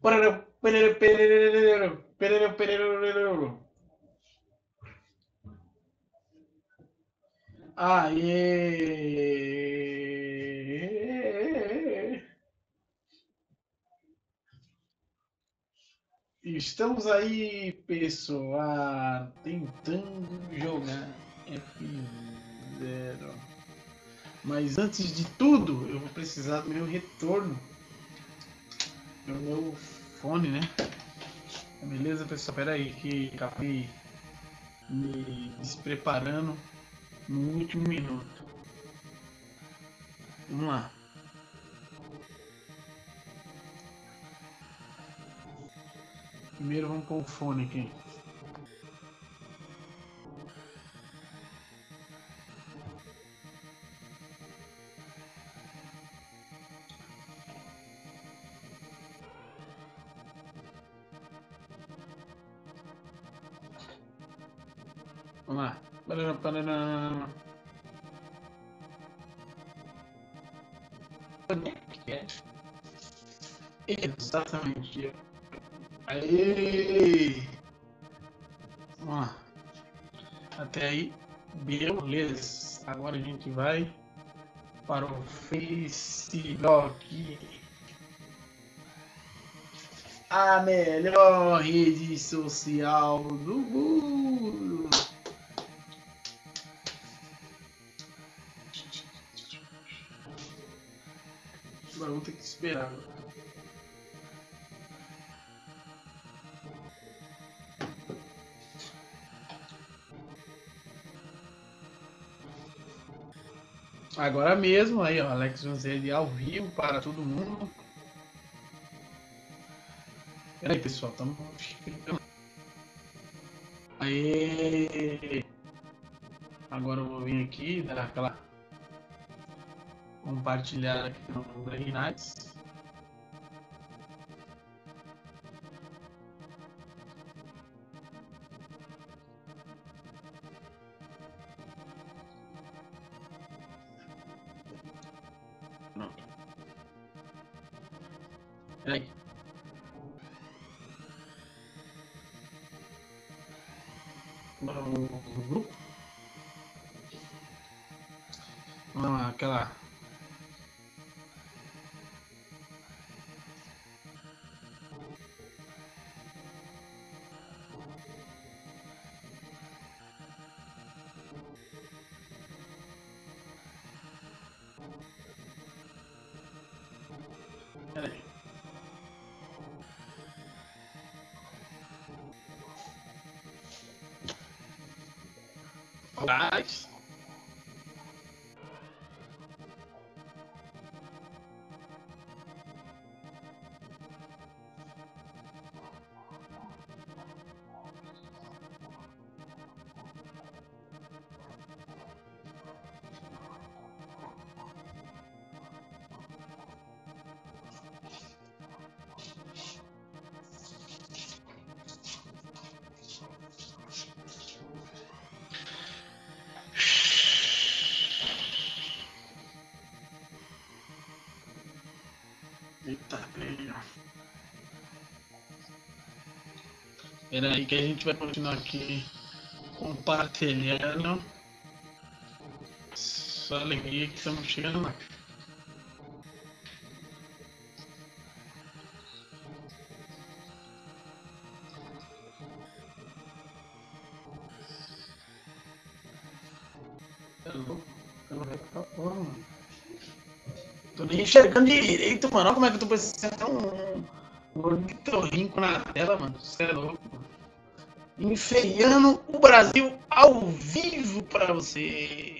Aê! Estamos aí, pessoal, tentando jogar F0. Mas antes de tudo, eu vou precisar do meu retorno. Do meu fone, né? Beleza, pessoal? Pera aí, que acabei me despreparando no último minuto. Vamos lá. Primeiro vamos com o fone aqui. Vamos lá. Exatamente. Aê! Vamos lá. Até aí, beleza. Agora a gente vai para o Facebook. A melhor rede social do mundo. Agora vamos ter que esperar. Agora mesmo, aí ó, Alex José ao vivo para todo mundo. Peraí, pessoal, estamos chegando. Aê! Agora eu vou vir aqui, dar aquela compartilhar aqui no Brain Nights. Peraí. No grupo. Não, aquela. Peraí. Alright. Eita, peraí. Peraí que a gente vai continuar aqui compartilhando. Só alegria que estamos chegando lá. É louco. Eu não vejo essa porra, mano. Tô nem enxergando direito, mano. Olha como é que eu tô parecendo um ornitorrinco na tela, mano. Você é louco, mano. Enfeiando o Brasil ao vivo pra você.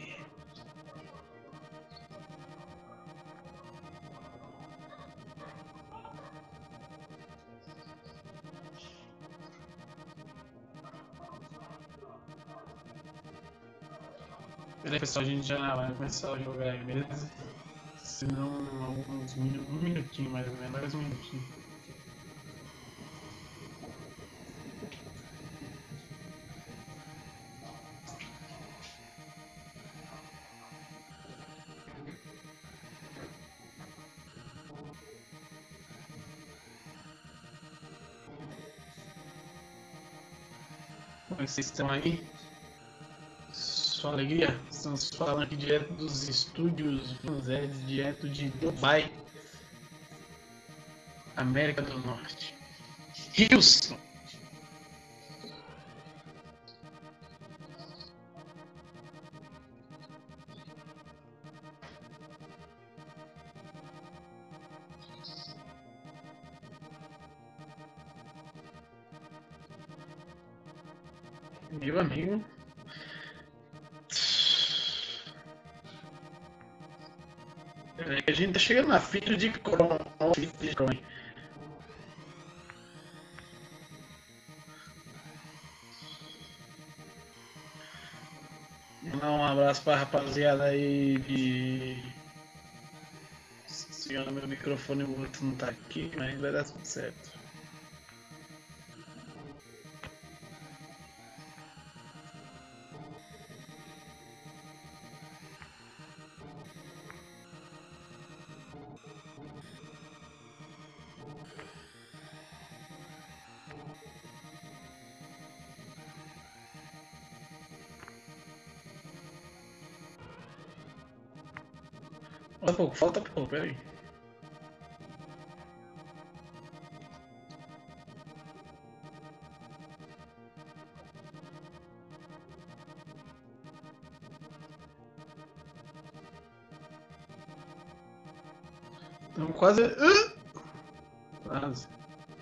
Peraí, pessoal, a gente já vai começar a jogar aí, beleza? Se não, alguns minutos, um minutinho mais ou menos, mais um minutinho. Como é que vocês estão aí? Sua alegria? Estamos falando aqui direto dos estúdios Vanzés, direto de Dubai, América do Norte. Houston! Meu amigo. A gente tá chegando na fita de Chrome. Mandar um abraço pra rapaziada aí de. Se meu microfone o outro não tá aqui, mas vai dar tudo certo. Falta pouco, peraí. Estamos quase. Quase.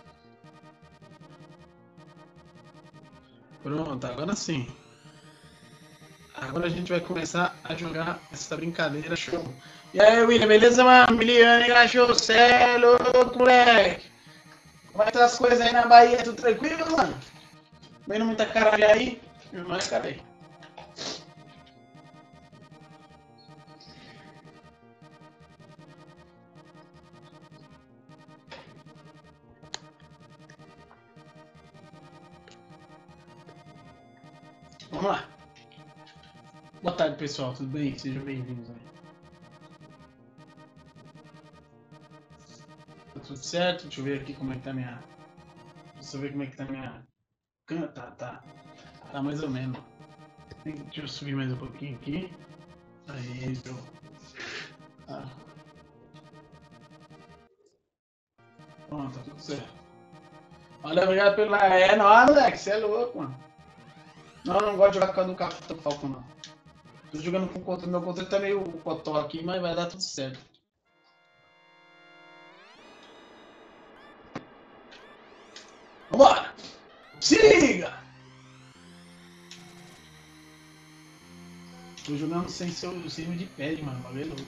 Pronto, agora sim. Agora a gente vai começar a jogar essa brincadeira show. E aí, William, beleza, mano? Miliane, cachorro, cê é louco, moleque. Como é que tá as coisas aí na Bahia? Tudo tranquilo, mano? Vendo muita caralho aí? Não é, caralho. Vamos lá. Boa tarde, pessoal. Tudo bem? Sejam bem-vindos aí. Tá tudo certo? Deixa eu ver aqui como é que tá minha... Deixa eu ver como é que tá minha... Tá mais ou menos. Deixa eu subir mais um pouquinho aqui. Aí, show. Ah. Pronto, tá tudo certo. Olha, obrigado pela... É, não, moleque, você é louco, mano. Não gosto de jogar com o Capitão Falcon, não. Tô jogando com o controle, meu controle tá meio cotó aqui, mas vai dar tudo certo. Vambora! Se liga! Tô jogando sem seu sino de pad, mano. Valeu, louco.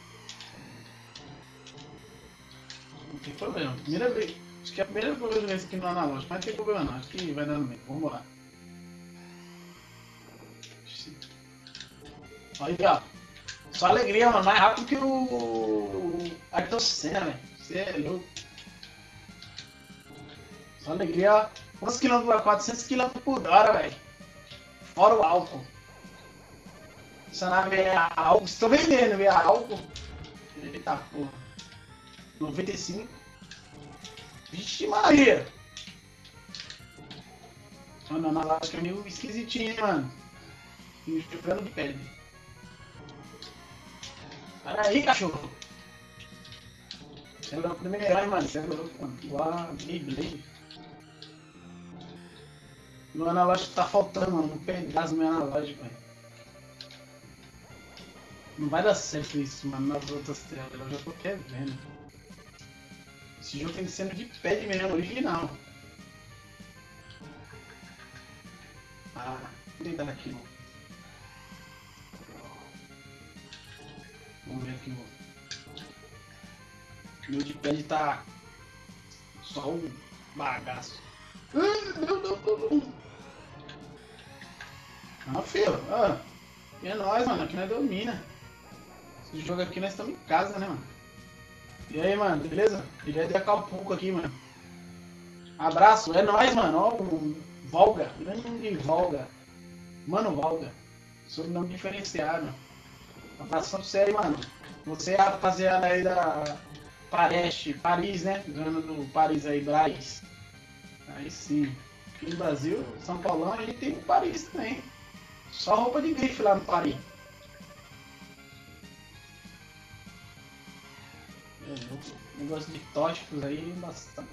Não tem problema. Primeira vez. Acho que é a primeira vez que eu vou jogar isso aqui no analógico, mas não tem problema não. Acho que vai dando bem. Vambora. Olha, ó. Só alegria, mano. Mais rápido que o Ayrton Senna, velho. Você é louco. Só alegria, ó. Quantos quilômetros? 400 km por hora, velho. Fora o álcool. Essa nave é a álcool. Estou vendendo, é a álcool. Eita porra. 95. Vixe Maria. Mano, na lógica é meio esquisitinho, hein, mano. E jogando de pele. Para aí, cachorro. Você é o primeiro herói, mano. Você é louco, mano. Igual a Beyblade. Meu analógico tá faltando, mano. Um pedaço do meu analógico, velho. Não vai dar certo isso, mano, nas outras telas. Eu já tô até vendo. Esse jogo tem que ser de pad mesmo, original. Ah, vou tentar aqui, mano. Vamos ver aqui, mano. Meu de pad tá só um bagaço. Não, filho. Ah, é nóis, mano. Aqui nós domina. Esse jogo aqui nós estamos em casa, né, mano? E aí, mano, beleza? Ele é de Acapulco aqui, mano. Abraço, é nóis, mano. Ó, o Volga. Grande Volga. Mano, Volga. Sobrenome diferenciado. Abração pra você aí, mano. Você é a rapaziada aí da Paris, né? Dona do Paris aí, Braz. Aí sim. Aqui no Brasil, São Paulão, a gente tem o Paris também. Só roupa de grife lá no Paris. Negócio de tóxicos aí, bastante.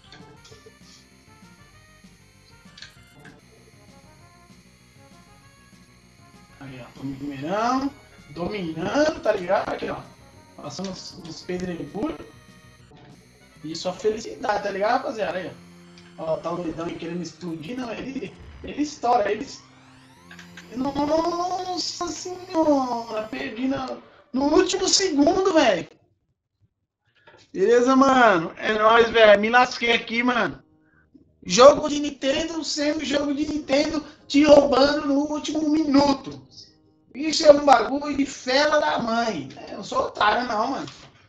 Aí, ó, tô me dominando, tá ligado? Aqui, ó. Passando os pedregulhos. E só felicidade, tá ligado, rapaziada? Aí, ó. Ó, tá o doidão aí querendo explodir, não, ele estoura, eles. Nossa senhora, perdi no último segundo, velho. Beleza, mano? É nóis, velho. Me lasquei aqui, mano. Jogo de Nintendo sendo jogo de Nintendo te roubando no último minuto. Isso é um bagulho de fela da mãe. Eu não sou otário, não, mano.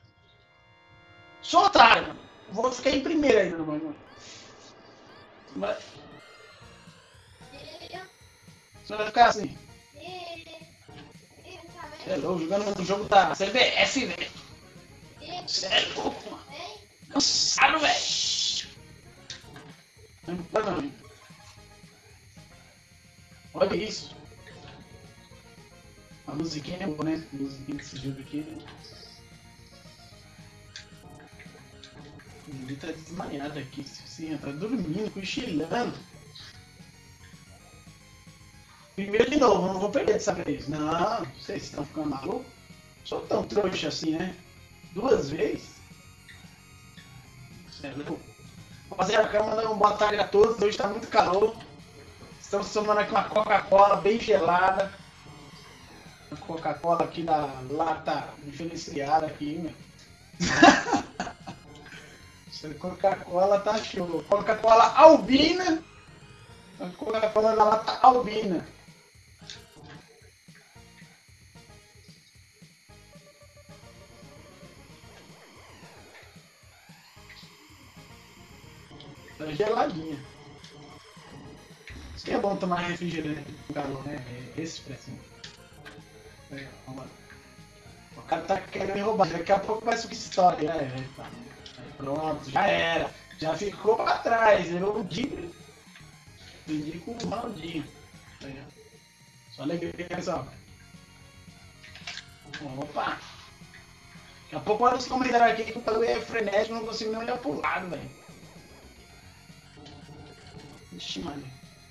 Sou otário, mano. Vou ficar em primeiro ainda, mano. Mas... Você vai ficar assim. Você é louco, jogando no jogo da CBF, velho. Você é louco, mano. Cansado, velho. Não. Olha isso. A musiquinha é boa, né? A musiquinha desse jogo aqui. Ele tá desmaiado aqui, sim, tá dormindo, cochilando. Primeiro de novo, não vou perder dessa vez. Não, vocês estão ficando malucos? Sou tão trouxa assim, né? 2 vezes? Sério? Rapaziada, quero mandar uma boa tarde a todos. Hoje tá muito calor. Estamos tomando aqui uma Coca-Cola bem gelada. Uma Coca-Cola aqui da lata diferenciada aqui, né? Essa Coca-Cola tá show. Coca-Cola albina. A Coca-Cola da lata albina. Tá geladinha. Isso que é bom tomar refrigerante com calor, né? É esse preço. Vamos lá. O cara tá querendo me roubar. Daqui a pouco vai subir história. Tá. Pronto, já era. Já ficou pra trás. Virou o Dibre. Vendi com o Ronaldinho. Só alegria, pessoal. Opa! Daqui a pouco olha os comentários aqui que o bagulho é frenético, não consigo nem olhar pro lado, velho. Ixi, mano.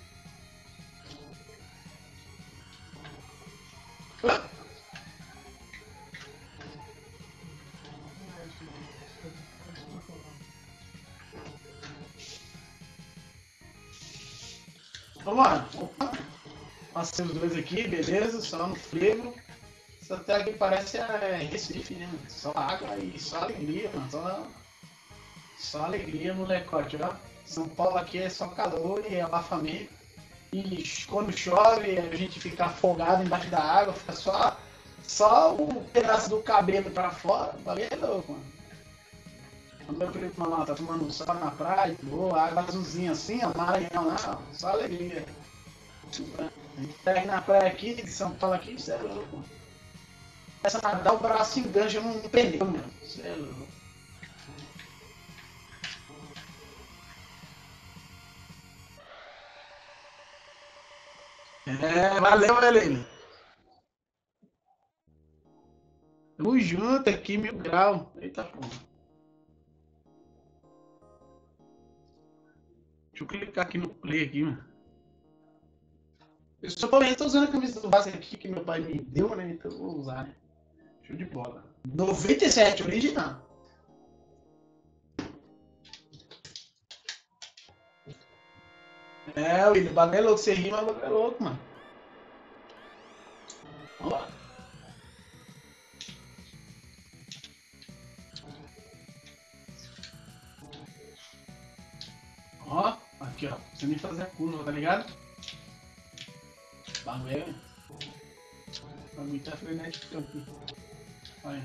Vamos lá. Opa. Passei os dois aqui, beleza, só no frevo. Essa terra aqui parece Recife, né? Só água e só alegria, mano. Só alegria, molecote, ó. São Paulo aqui é só calor e abafamento. E quando chove a gente fica afogado embaixo da água, fica só um pedaço do cabelo pra fora. Valeu, é louco, mano. O meu primo lá tá tomando sol na praia, boa, água azulzinha assim, ó, Maranhão lá, só alegria. A gente tá aí na praia aqui, de São Paulo aqui, isso é louco, mano. Começa a nadar, o braço engancha num pneu, mano. Isso é louco. Valeu, Helena. Tamo junto aqui, 1000 graus. Eita porra. Deixa eu clicar aqui no play aqui, mano. Eu só tô usando a camisa do Vasco aqui que meu pai me deu, né? Então eu vou usar, né? Show de bola. 97, original. William, o bagulho é louco. Você rima, o bagulho é louco, mano. Vamos lá. Ó, aqui, ó. Você nem fazer a curva, tá ligado? Bagulho tá muito frenético aqui. Olha.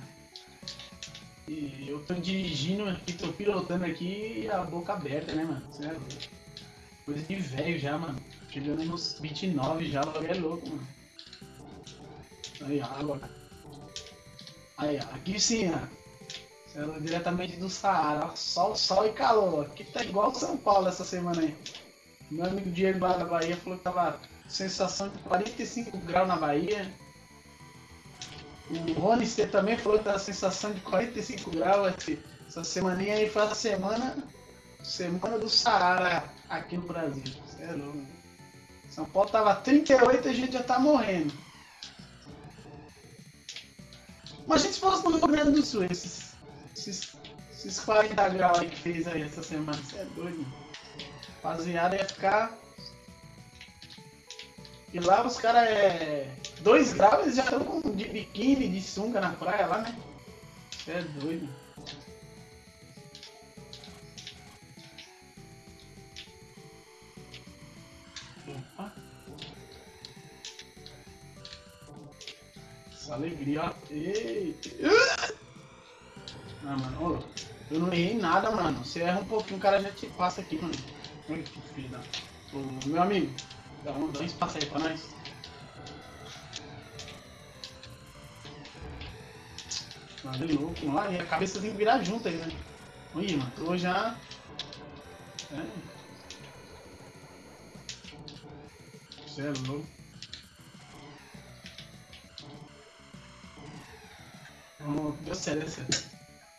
E eu tô dirigindo aqui, tô pilotando aqui e a boca aberta, né, mano? Você é louco. Coisa de velho já, mano. Chegando nos 29 já, o bagulho é louco, mano. Aí, ó, agora. Aí, ó, aqui sim, ó. Ela diretamente do Saara, ó. Sol e calor. Aqui tá igual São Paulo essa semana aí. Meu amigo Diego lá da Bahia falou que tava sensação de 45 graus na Bahia. O Rony C também falou que tava sensação de 45 graus. Essa semaninha aí foi a semana do Saara aqui no Brasil. Cê é louco. São Paulo tava 38 e a gente já tá morrendo. Mas a gente fosse no Rio Grande do Sul, esses 40 graus aí que fez aí essa semana. Você é doido, mano. Rapaziada ia ficar. E lá os caras 2 graus, eles já estão de biquíni, de sunga na praia lá, né? Você é doido. Opa. Essa alegria, ó. Eita. Ah, mano, ô, eu não errei nada, mano. Você erra um pouquinho, o cara já te passa aqui, mano. Olha que filho da... Ô, meu amigo, dá um espaço aí pra nós. Mano, louco, vamos lá, e a cabeça tem que virar junto aí, né? Ih, mano, tô já... É. Você é louco. Vamos, deu certo, deu certo.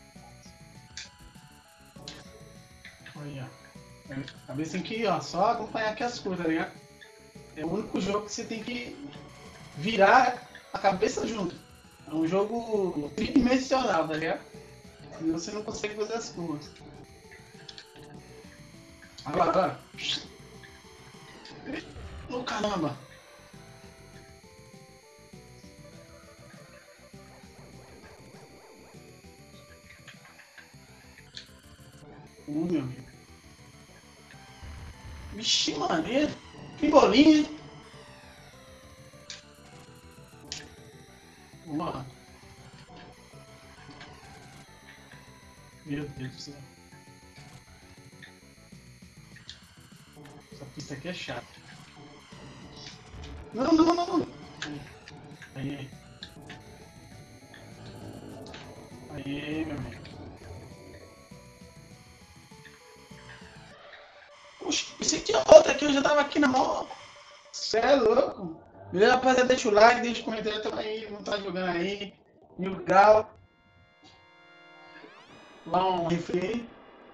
Olha, a cabeça tem que ir, ó, só acompanhar aqui as coisas, tá ligado? É o único jogo que você tem que virar a cabeça junto. É um jogo tridimensional, tá ligado? Senão você não consegue fazer as coisas. Agora. Oh, caramba! Meu amigo. Vixe, maneiro. Que bolinha, hein? Vamos lá. Meu Deus do céu. Essa pista aqui é chata. Não, não, não, não. Aí, aí, meu amigo. Puxa, pensei que tinha outra aqui, eu já tava aqui na mão. Cê é louco. Beleza, rapaziada, deixa o like, deixa o comentário também, não tá jogando aí. 1000 graus. Lá um refri.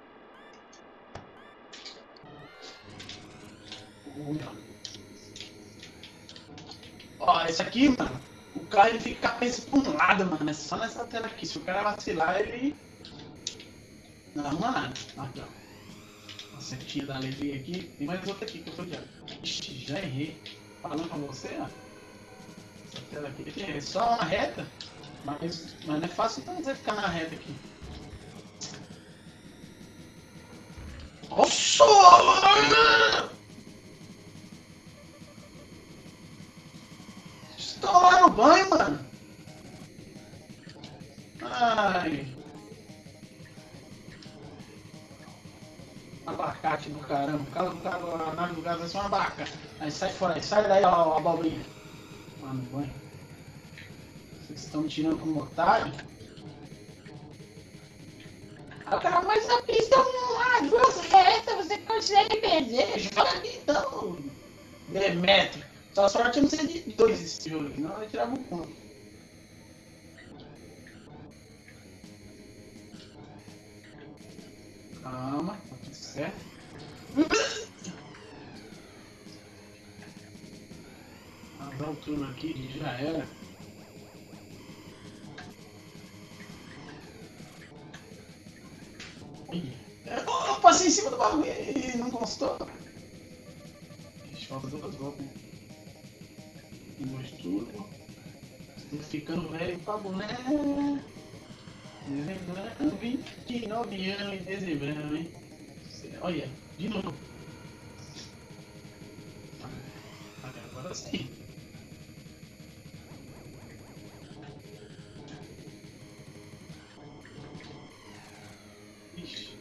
Ó, esse aqui, mano, o cara ele fica com a cabeça pra um lado, mano. É só nessa tela aqui. Se o cara vacilar, ele. Não arruma nada. Aqui, ó. A setinha da alegria aqui. Tem mais outra aqui que eu tô de. Ixi, já errei. Falando com você, ó. Essa tela aqui é só uma reta. Mas não é fácil então você ficar na reta aqui. Nossa! Você tá lá no banho, mano? Ai. Abacate do caramba. A nave do gás vai ser uma abacate. Aí sai fora, sai daí, ó, abobrinha. Lá no banho. Vocês estão me tirando como otário? Ah, cara, mas a pista é uma duas reta, você consegue perder. Joga ali então, Demetrio. Sua sorte é não ser de 2 esse jogo, senão vai tirar um ponto. Calma, tá tudo certo. As alturas aqui já era. Eu passei em cima do bagulho e não gostou. Falta 2 voltas. Tudo. Tô ficando velho pra boné. 29 anos em dezembro, hein? Olha, de novo. Agora sim. Ixi.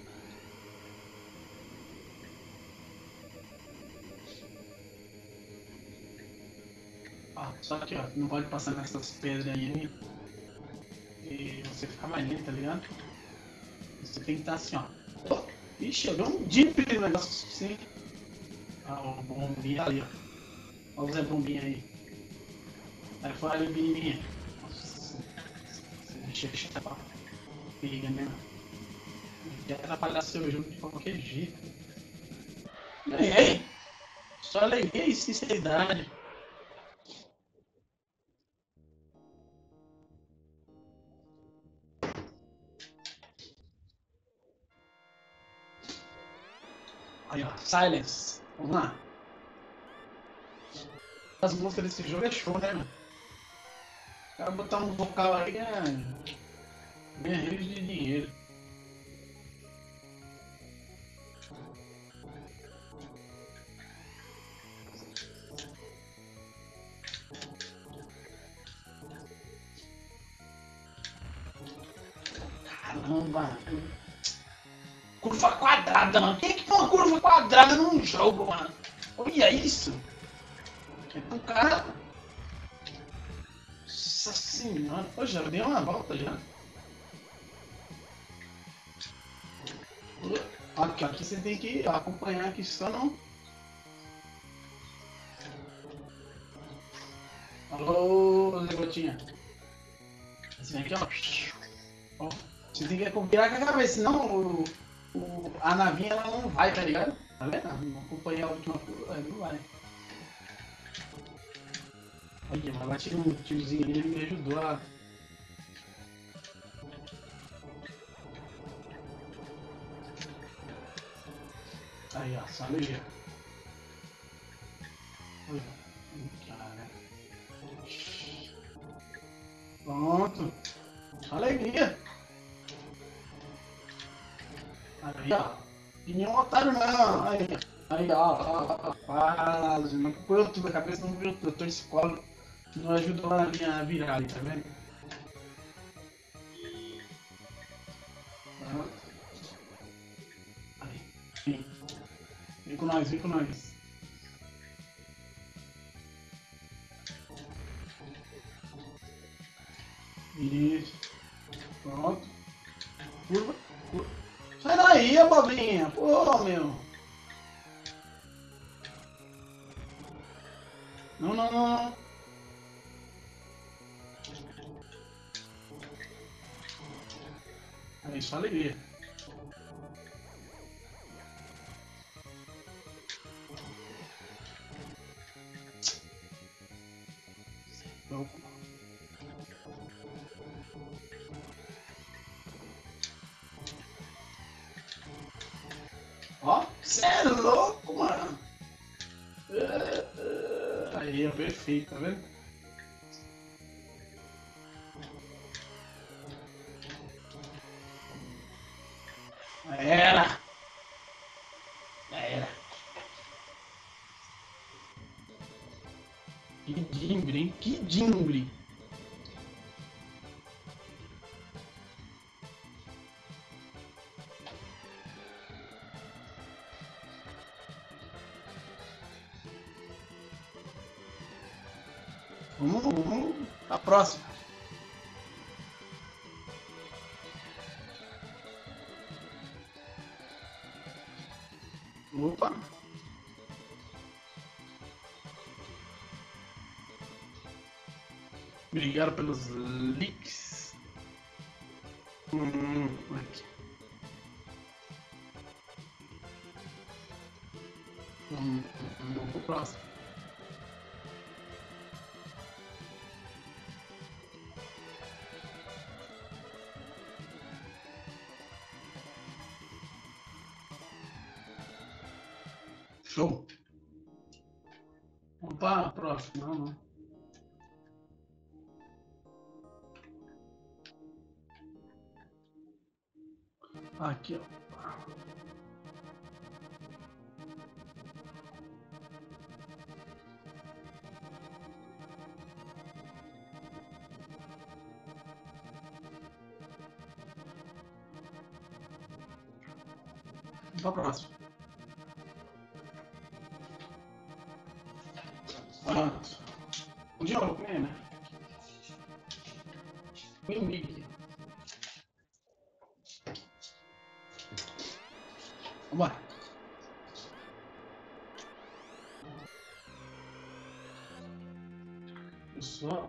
Ah, só que ó, não pode passar nessas pedras aí e você ficar mais lento, tá ligado? Você tem que estar assim, ó. Ixi, eu dei um deep no negócio assim. o bombinha ali, ó. Olha o Zé Bombinha aí. Aí fora ali o menininha. Nossa, deixa eu escapar. Pega, né? Não quer atrapalhar seu jogo de qualquer jeito. Ganhei! Só alegria e sinceridade. Aí, ó, Silence. Vamos lá. As músicas desse jogo é show, né, mano? O cara botar um vocal aí ganha rios de dinheiro. Caramba! Curva quadrada, mano. Quem é que põe uma curva quadrada num jogo, mano? Olha isso! É um cara. Nossa senhora! Pô, já deu uma volta já. Aqui você tem que acompanhar aqui só não. Alô, Zé Gotinha. Esse vem aqui, ó. Ó. Você tem que virar com a cabeça, senão a navinha ela não vai, tá ligado? Tá vendo? Não acompanhar a última curva, não vai. Olha, mas bati um tiozinho ali, ele me ajudou a. Aí, ó, só alegria. Olha, cara. Pronto. Só alegria. Aí, ó. E nenhum otário não. Aí, ó. Quase. Não foi tudo, a cabeça não virou tudo. Eu tô escola. Não ajudou na minha virada, tá vendo? Pronto. Aí. Vem. Vem com nós, vem com nós. Isso. Pronto. Curva. Curva. Sai daí, abobrinha. Pô, meu. Não, não, não, não. Aí, só alegria. Louco. Ó, cê é louco, mano. Aí, ó, perfeito, tá vendo? Era. Era. Que dimbre, hein? Que dimbre. Vamos pra próxima. Opa. Obrigado pelos leaks. Aqui. Vamos pro próximo. Show. Vamos para a próxima. Não. Aqui, ó. Vamos para a próxima. Pronto. O jogo, né? Inimigo. Vamos lá. Só.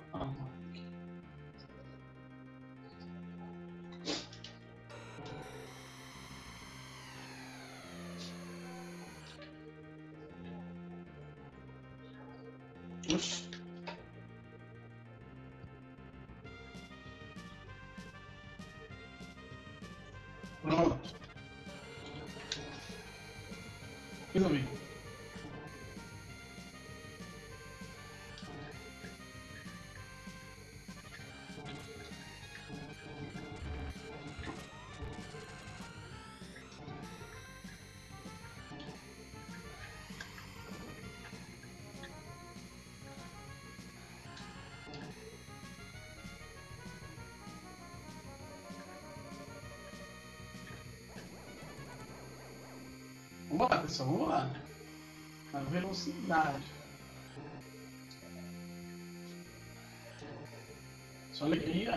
Oxi. Pronto. Resolvi. Vamos lá, pessoal, vamos lá. A velocidade. Só alegria.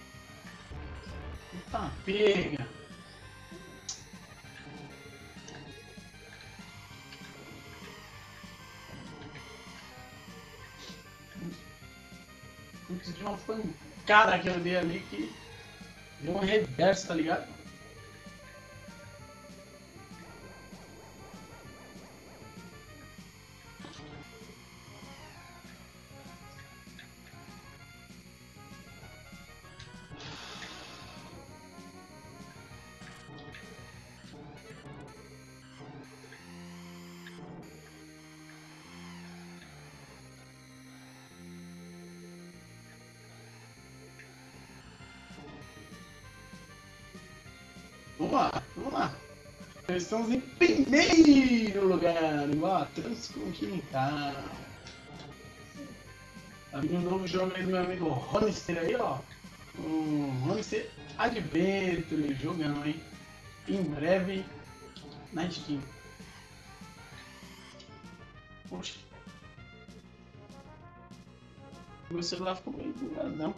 Eita, pega. Putz, de uma pancada que eu dei ali que deu um reverso, tá ligado? Vamos lá, vamos lá. Estamos em primeiro lugar, igual a Transcontinental. Tá vindo um novo jogo aí do meu amigo Ronister aí, ó. O Ronister Adventure, jogão, hein? Em breve na Steam. Poxa. Meu celular ficou meio bugadão.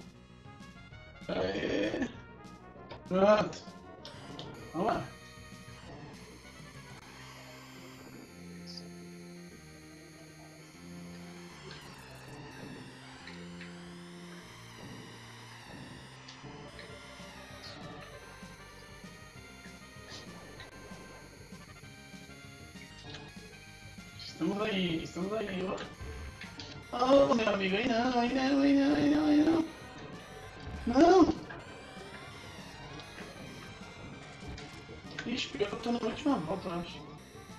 É. Pronto. Vamos lá. Estamos aí, ó. Oh, meu amigo, aí não, aí não, aí não, aí não, aí não. Não! Ixi, pior que eu tô na última volta, eu acho.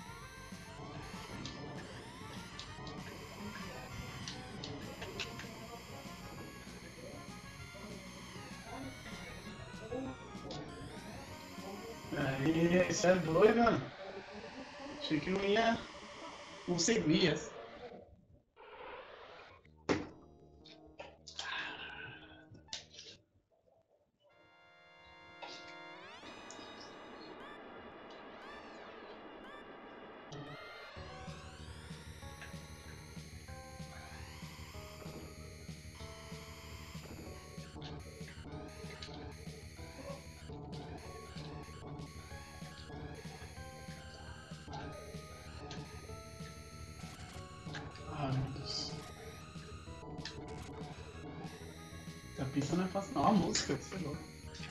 Aí, isso é doido, mano. Achei que não ia conseguir. Ah, meu Deus. Essa pista não é fácil, não. A música, você é louco.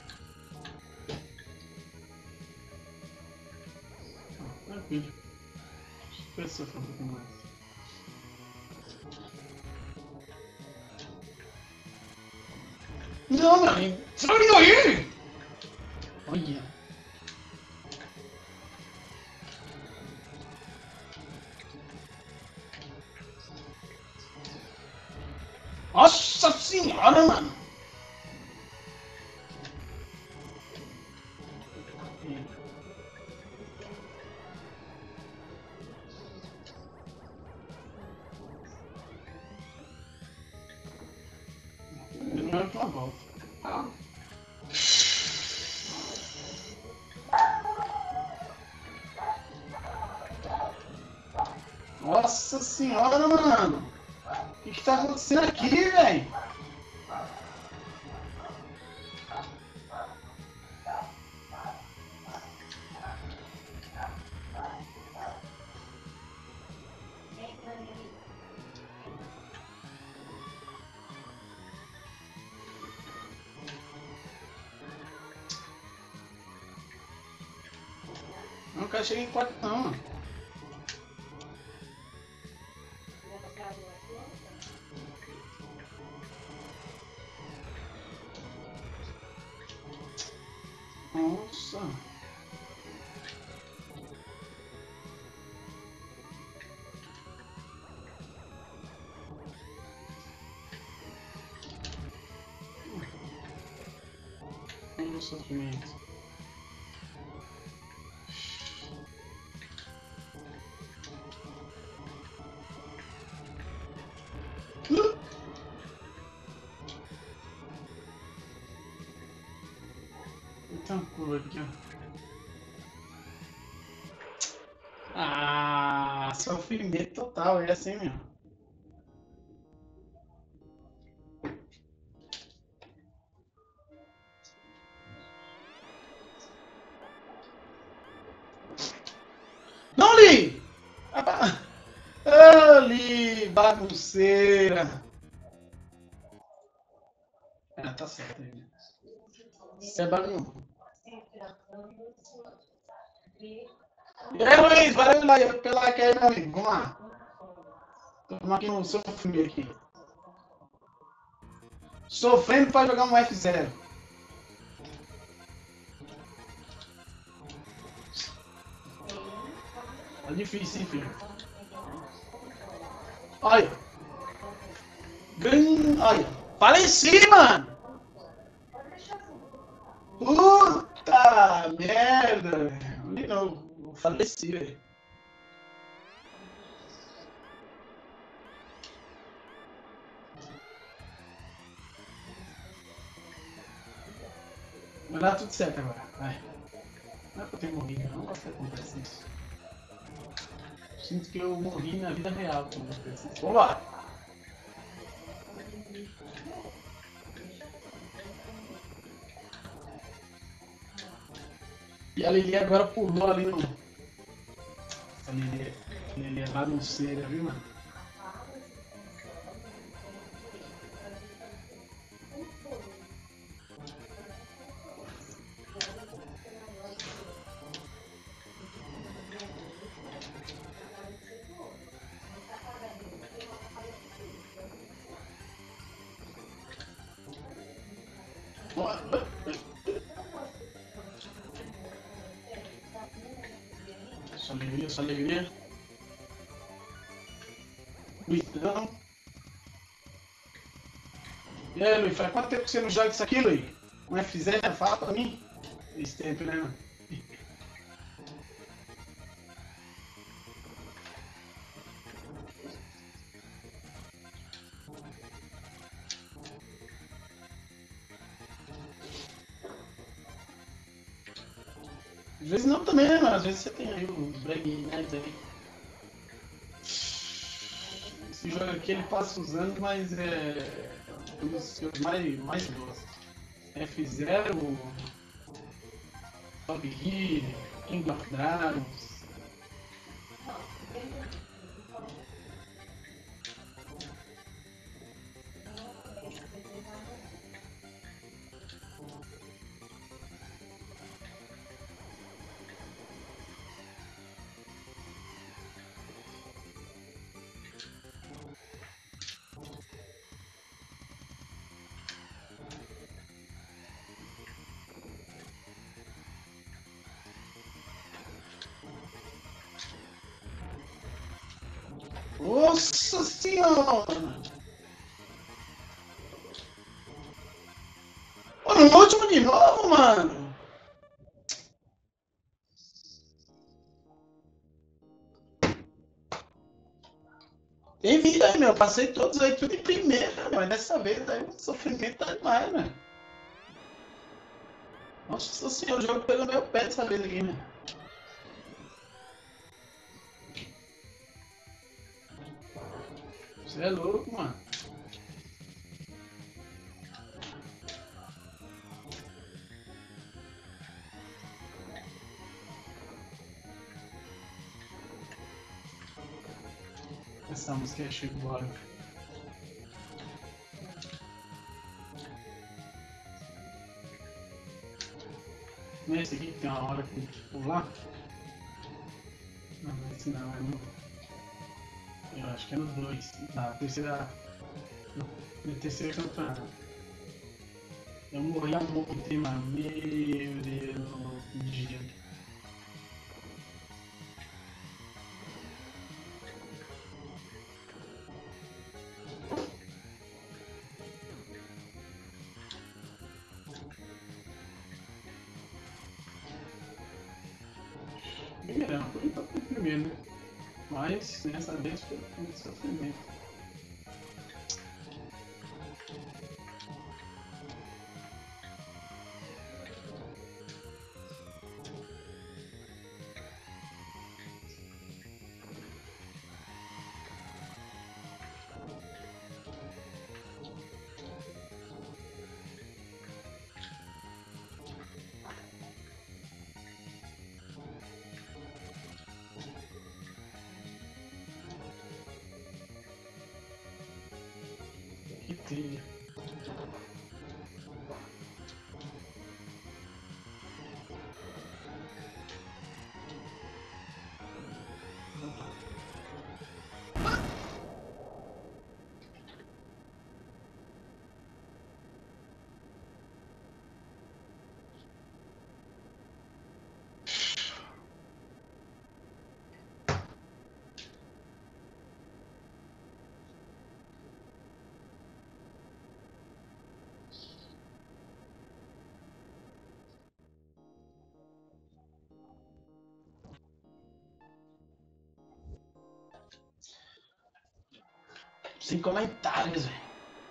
Tranquilo. Deixa eu ver se eu um pouco mais. Não, mano. Sai daí! Olha. Nossa senhora, mano. Não é uma volta. Nossa senhora, mano. O que tá acontecendo aqui, velho? cara chega em 4 não, mano. Nossa. Olha o sofrimento. Tem uma curva aqui, ó. Ah, sofrimento total, é assim mesmo. Não li! Ali, bagunceira. Ah, tá certo aí. Isso é bagunça. E aí, Luiz, valeu pela like aí, meu amigo. Vamos lá. Estamos aqui no sofrimento aqui. Sofrendo pra jogar um F0. Tá difícil, hein, filho? Olha. Olha. Faleci, mano. Puta merda, velho. Não, faleci, velho. Vai dar tudo certo agora, vai. Não é pra eu ter morrido, não gosto que aconteça isso. Sinto que eu morri na vida real quando acontece isso. Vambora! E a Lili agora pulou ali no... A Lili é bagunceira, viu, mano? Só alegria. Luizão. E aí, Luiz, faz quanto tempo que você não joga isso aqui, Luiz? Um F0, fala pra mim. Esse tempo, né, mano? Às vezes não também, né, mano? Às vezes você tem aí os breguinhos aí. Esse jogo aqui ele passa os anos, mas é um dos que eu mais gosto. F0, Top Gear, King of Dragons. Nossa senhora! Pô, no último de novo, mano! Tem vida aí, meu. Passei todos aí tudo em primeira, mas dessa vez aí o sofrimento tá demais, né? Nossa senhora, o jogo pegou meu pé dessa vez aqui, né? Você é louco, mano. Essa música é Chico Buarque. Não é esse aqui que tem uma hora que tem que pular? esse não, é no. Eu acho que é no 2. Na terceira. No terceiro campeonato. Eu morri há muito, hein, mano. Meu Deus, de gelo. Primeiro, por enquanto foi primeiro, né? Mas nessa vez foi muito sofrimento. Que trilha. Sem comentários, velho.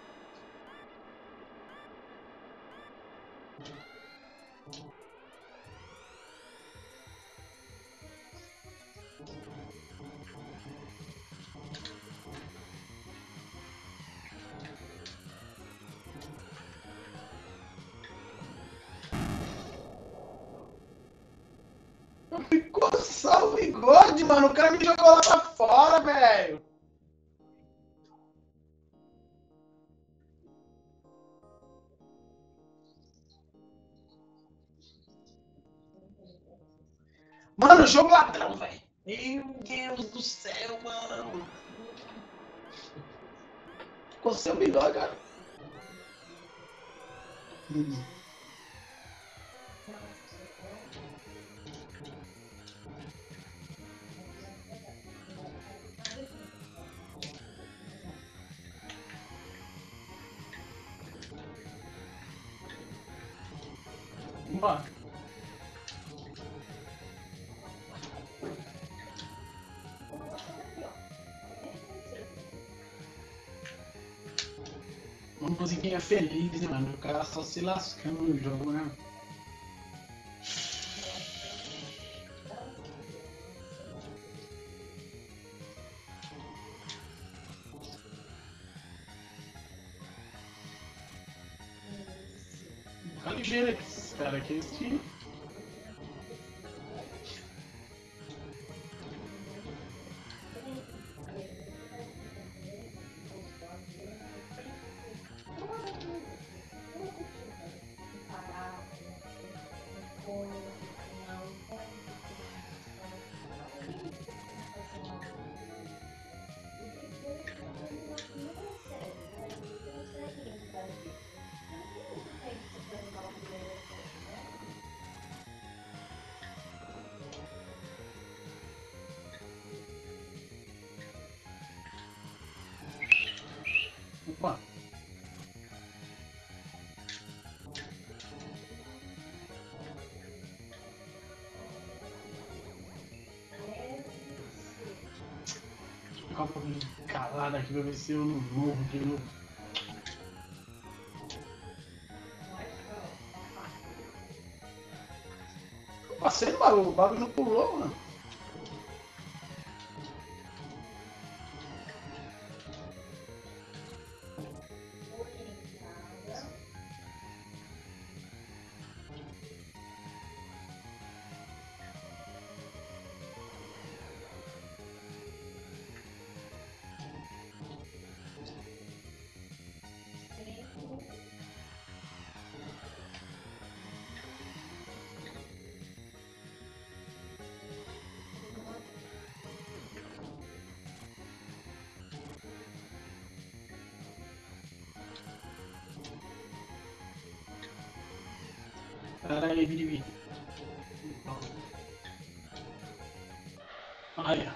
Ficou só o bigode, mano. O cara me jogou lá pra fora, velho. Mano, jogo ladrão, velho. Meu Deus do céu, mano. Ficou seu bigode, cara. Mano. Uma musiquinha feliz, né, mano? O cara só se lascando no jogo, né? Fica ligeiro aqui, esses caras aqui. Opa. Ficar um pouquinho calado aqui pra ver se eu não morro de novo. Passei no bagulho, o bagulho não pulou, mano. Aí, vira. Aí, ó.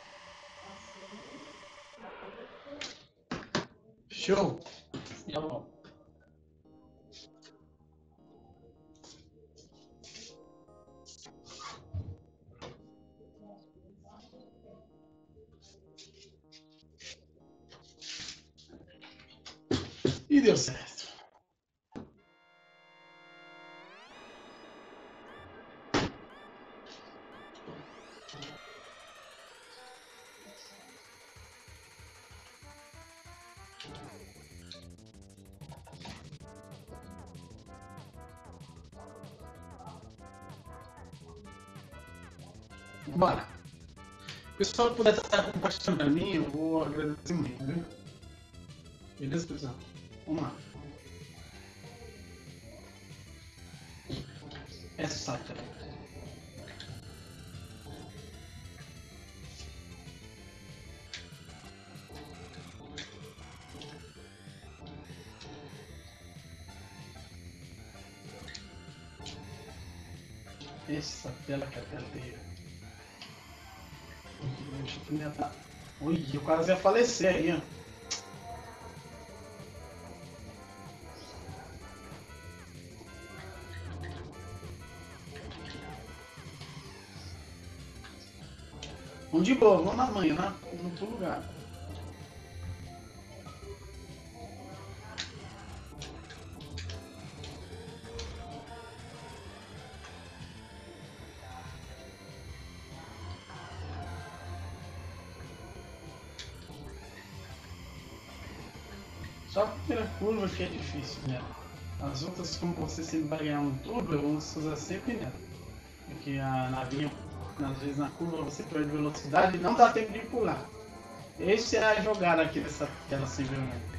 Show. Já volto. E deu certo. Bora. O pessoal que puder estar compartilhando pra mim, eu vou agradecer muito, viu? Beleza, pessoal? Vamos lá. Essa aqui. Essa tela que é a tela dele. Deixa eu tentar. Ui, eu quase ia falecer aí, ó. Vamos de boa, vamos na manhã, né? No outro lugar. Só a primeira curva que é difícil, né? As outras, como você sempre vai ganhar um turbo, eu vou usar sempre nela. Porque a navinha, às vezes na curva você perde velocidade e não dá tempo de pular. Essa é a jogada aqui dessa tela sem vergonha.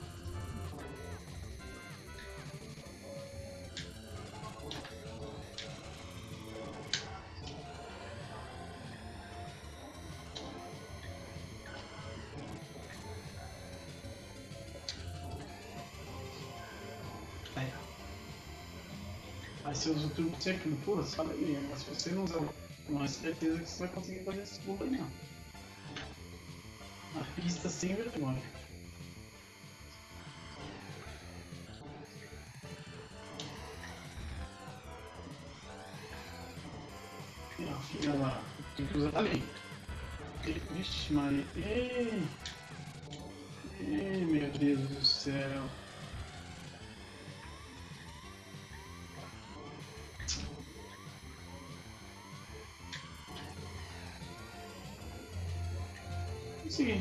Mas se usa o turbo sempre no pula, só alegria. Mas se você não usar, não é certeza que você vai conseguir fazer esse pulo aí não. A pista sem vergonha. Filha lá, tem que usar ali. Vixe, Maria. Ei, meu Deus do céu. Consegui.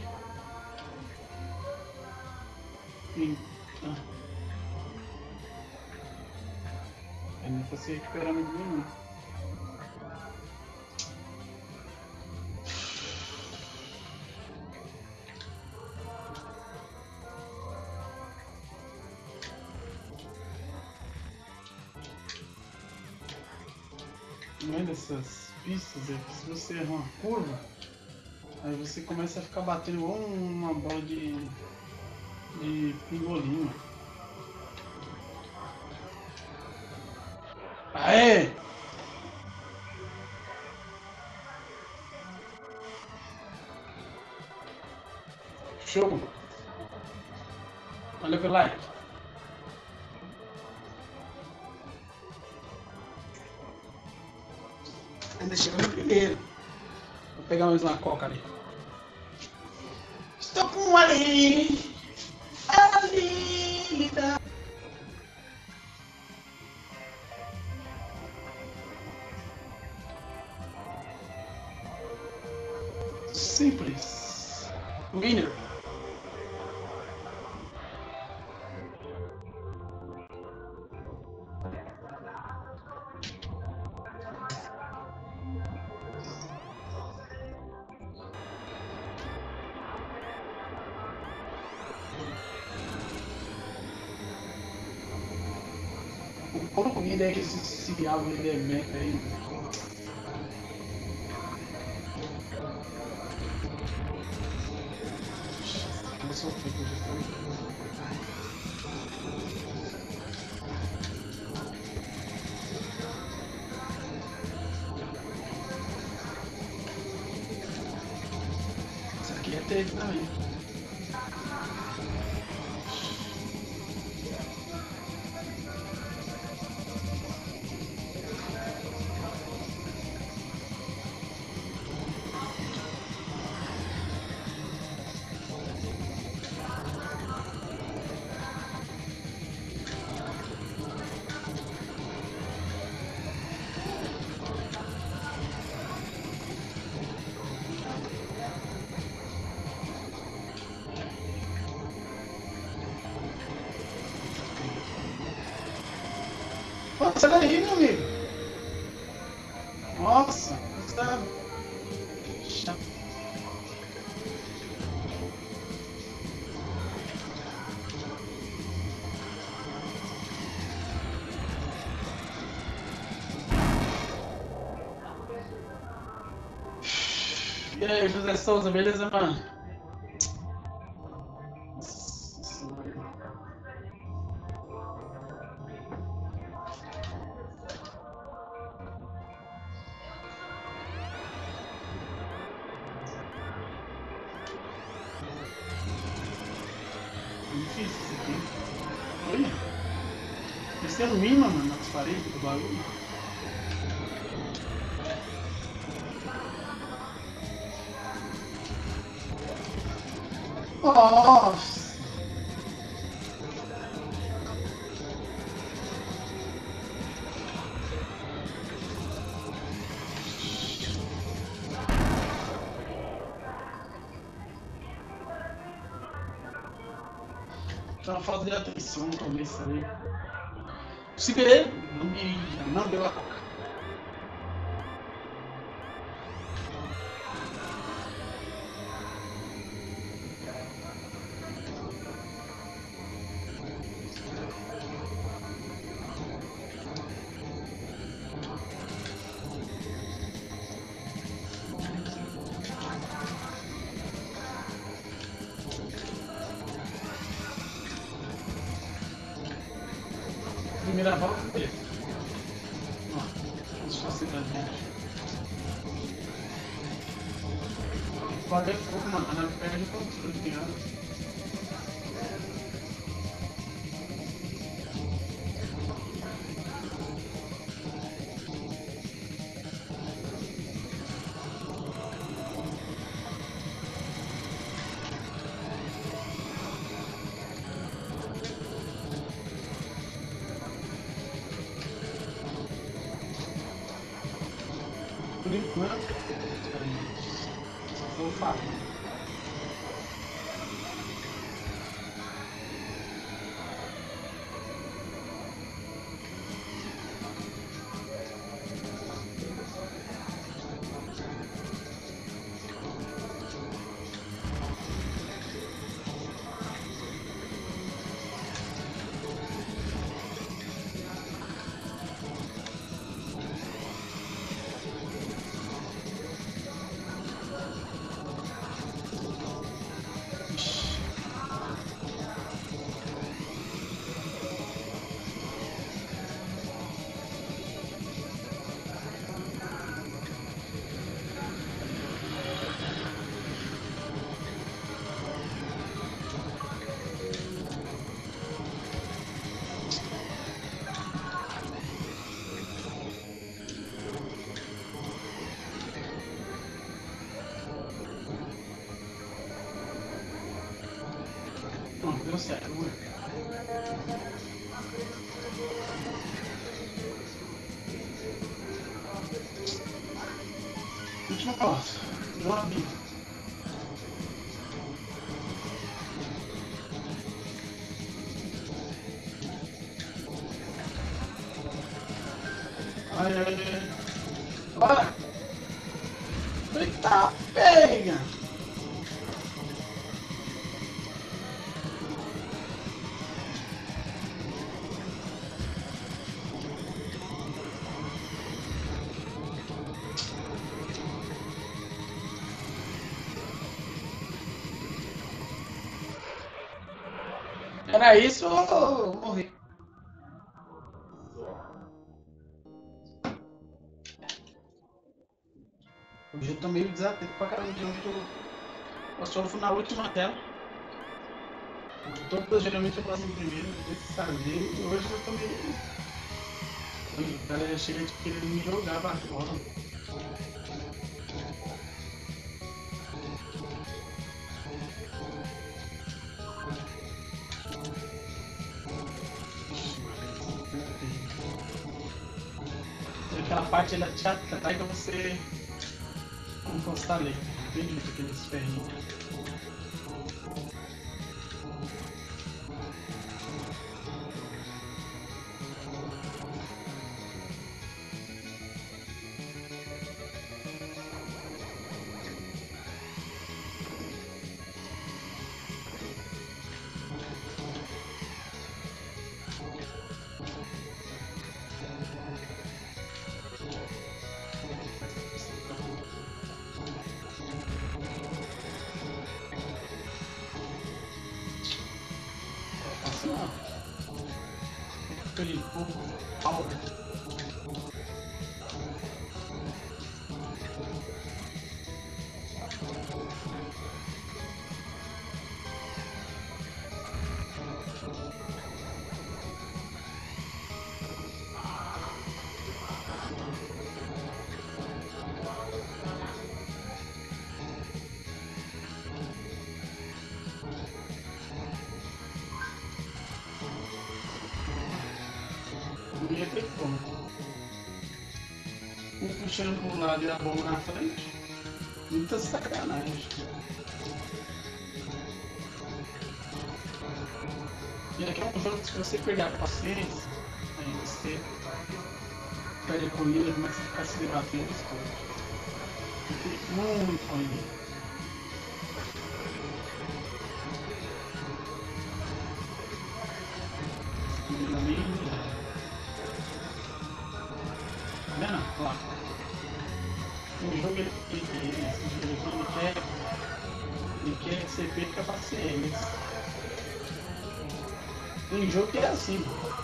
Ainda não consegui recuperar muito bem, não. Não é dessas pistas é que se você errar uma curva, aí você começa a ficar batendo igual uma bola de pingolim. Aê! Show! Valeu pelo like. Ainda chegou no primeiro. Vou pegar mais uma coca ali. Estou com ali. Ali. Simples. Winner. Como comida é que esse diabo de dementa aí? Começou a ficar Aqui é treta também. Pô, sai daí, meu amigo. Nossa, tá chato. E aí, José Souza, beleza, mano? Nossa Senhora. Difícil isso aqui. Olha, descendo mima, mano, nas paredes do bagulho. Nossa! Tá uma falta de atenção no começo ali. Segurei, não deu a coca. Primeira volta dele. Ó, deixa eu ser da gente. Pode ver fogo, mano, na perde o controle, ligado? Por enquanto, só vou falar. Pronto, deu certo, vamos ver. Última pausa. Deu uma bica. Ai, ai, ai. Bora! Eita, pega! Era isso ou morri? Hoje eu tô meio desatento pra caramba de onde eu tô. Eu sofro na última tela. Todas geralmente eu passo em primeiro, esse saber, e hoje eu tô meio. O cara já chega tipo, querendo me jogar pra fora. Aquela parte ela te atrai pra você encostar ali. Tem aqueles ferrinhos. Assim, ó. Aquele power. Não ia ter como. Um puxando para um lado e a bomba na frente. Muita sacanagem. E aqui é um jogo que se você perder a paciência, aí você perde a corrida e começa a ficar se debatendo as coisas. Fique muito ruim. Tá vendo? Olha lá. O jogo ele quer que você perca a paciência. Tem jogo que é assim.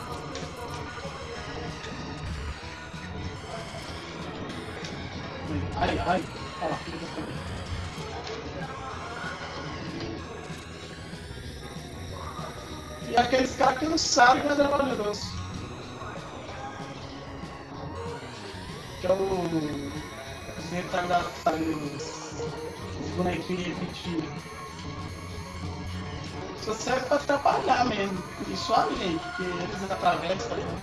Ai, ai, olha lá, fica também. E aqueles caras cansados, mas é valoroso. Que é os retardados, sabe? Os bonequinhos repetidos. Só serve pra atrapalhar mesmo. E só a gente, porque eles atravessam ali.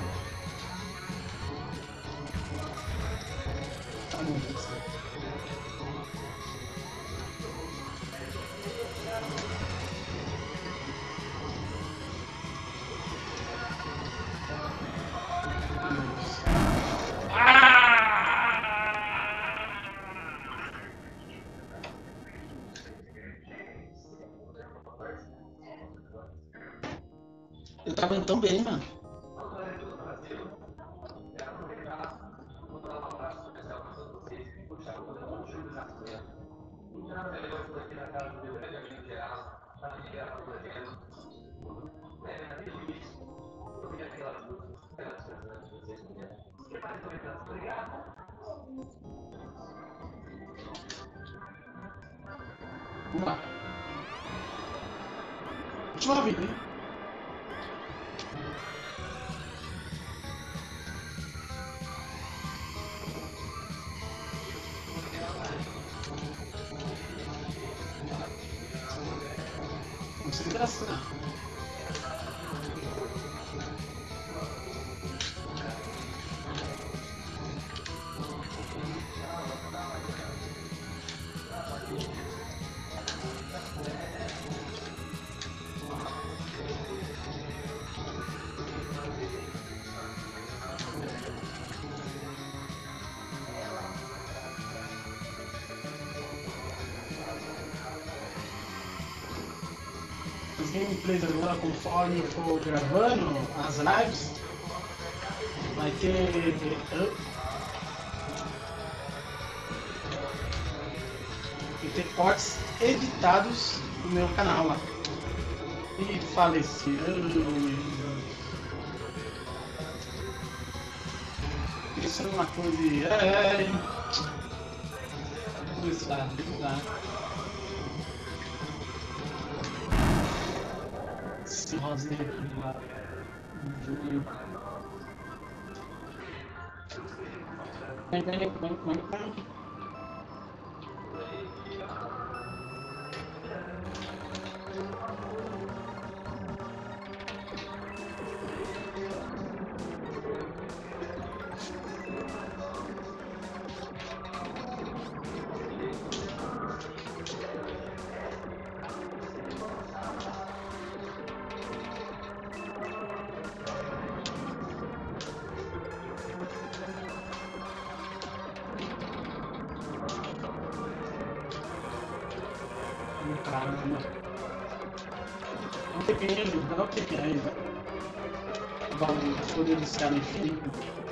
Tá muito isso. Eu tava indo tão bem, mano. Vamos lá. Última vida, hein? Consideração. As gameplays agora, conforme eu for gravando as lives, vai ter cortes editados no meu canal lá. E faleci. Isso é uma coisa. Tudo isso lá. rosinha aqui lá. Julho. Vem. Caramba. Dá um tempinho ainda. Vamos poder iniciar no fim.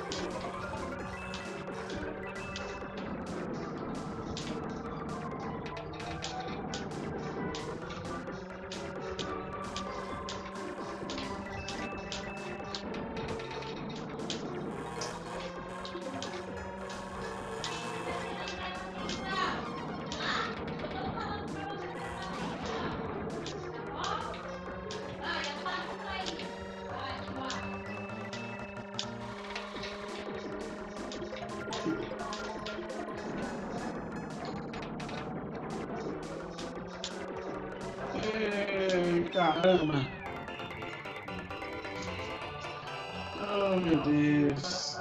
Caramba! Oh, meu Deus!